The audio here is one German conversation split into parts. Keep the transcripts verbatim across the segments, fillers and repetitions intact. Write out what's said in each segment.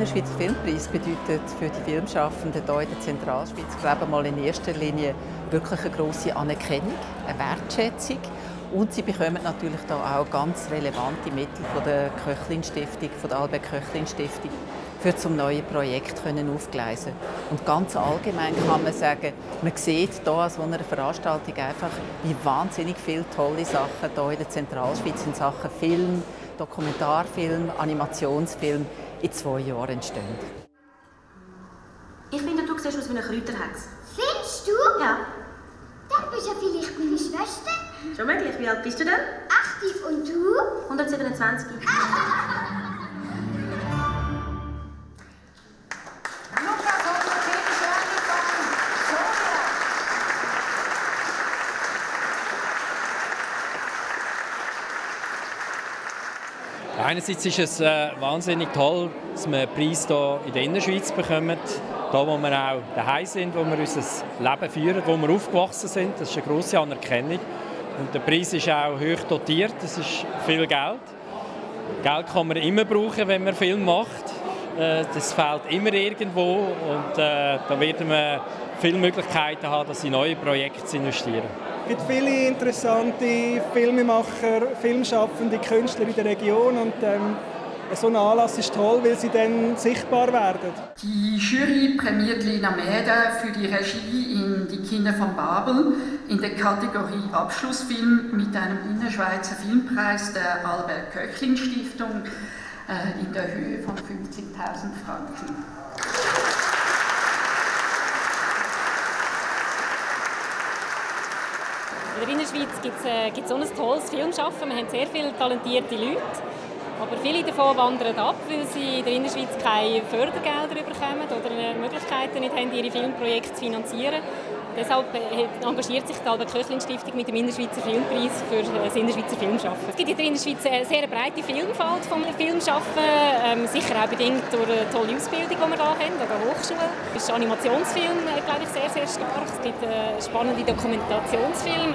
Innerschweizer Filmpreis bedeutet für die Filmschaffenden hier in der Zentralschweiz, glaube ich, mal in erster Linie wirklich eine grosse Anerkennung, eine Wertschätzung. Und sie bekommen natürlich da auch ganz relevante Mittel von der Köchlin-Stiftung, von der Albert-Köchlin-Stiftung, für zum neuen Projekt können aufgleisen. Und ganz allgemein kann man sagen, man sieht hier an so einer Veranstaltung einfach, wie wahnsinnig viele tolle Sachen hier in der Zentralschweiz in Sachen Film, Dokumentarfilm, Animationsfilm in zwei Jahren entstehen. Ich finde, du siehst aus wie eine Kräuterhex. Findest du? Ja. Dann bist du ja vielleicht meine Schwester. Schon möglich. Wie alt bist du denn? achtzig und du? hundertsiebenundzwanzig. Einerseits ist es äh, wahnsinnig toll, dass wir einen Preis hier in der Innerschweiz bekommen. Hier, wo wir auch daheim sind, wo wir unser Leben führen, wo wir aufgewachsen sind. Das ist eine grosse Anerkennung. Und der Preis ist auch hoch dotiert. Das ist viel Geld. Geld kann man immer brauchen, wenn man Film macht. Äh, das fehlt immer irgendwo. Und äh, da werden wir viele Möglichkeiten haben, das in neue Projekte zu investieren. Es gibt viele interessante Filmemacher, Filmschaffende, Künstler in der Region und ähm, so ein Anlass ist toll, weil sie dann sichtbar werden. Die Jury prämiert Lena Mäder für die Regie in Die Kinder von Babel in der Kategorie Abschlussfilm mit einem Innerschweizer Filmpreis der Albert-Köchlin-Stiftung äh, in der Höhe von fünfzigtausend Franken. In der Innerschweiz gibt es äh, so ein tolles Filmschaffen. Wir haben sehr viele talentierte Leute. Aber viele davon wandern ab, weil sie in der Innerschweiz keine Fördergelder bekommen oder Möglichkeiten nicht haben, ihre Filmprojekte zu finanzieren. Deshalb engagiert sich die Albert-Köchlin-Stiftung mit dem Innerschweizer Filmpreis für das Innerschweizer Filmschaffen. Es gibt in der Innerschweiz eine sehr breite Vielfalt vom Filmschaffen, ähm, sicher auch bedingt durch eine tolle Ausbildung, die wir hier haben, an der Hochschule. Es ist Animationsfilm, glaube ich, sehr, sehr stark. Es gibt äh, spannende Dokumentationsfilme.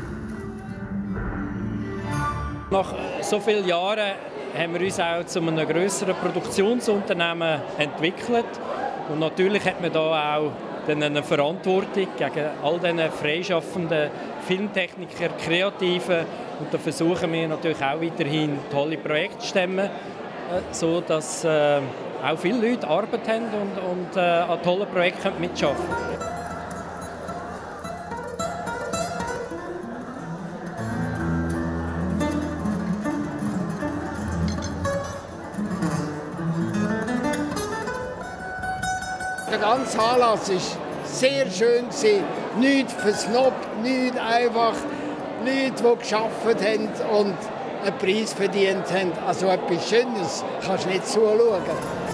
Nach so vielen Jahren haben wir uns auch zu einem grösseren Produktionsunternehmen entwickelt. Und natürlich hat man da auch eine Verantwortung gegen all diese freischaffenden Filmtechniker, Kreativen. Und da versuchen wir natürlich auch weiterhin tolle Projekte zu stemmen, sodass äh, auch viele Leute Arbeit haben und, und äh, an tollen Projekten mitarbeiten können. Der ganze Anlass war sehr schön. Nichts versnobbt, nichts einfach. Leute, die gearbeitet haben und einen Preis verdient haben. Also etwas Schönes kannst du nicht zuschauen.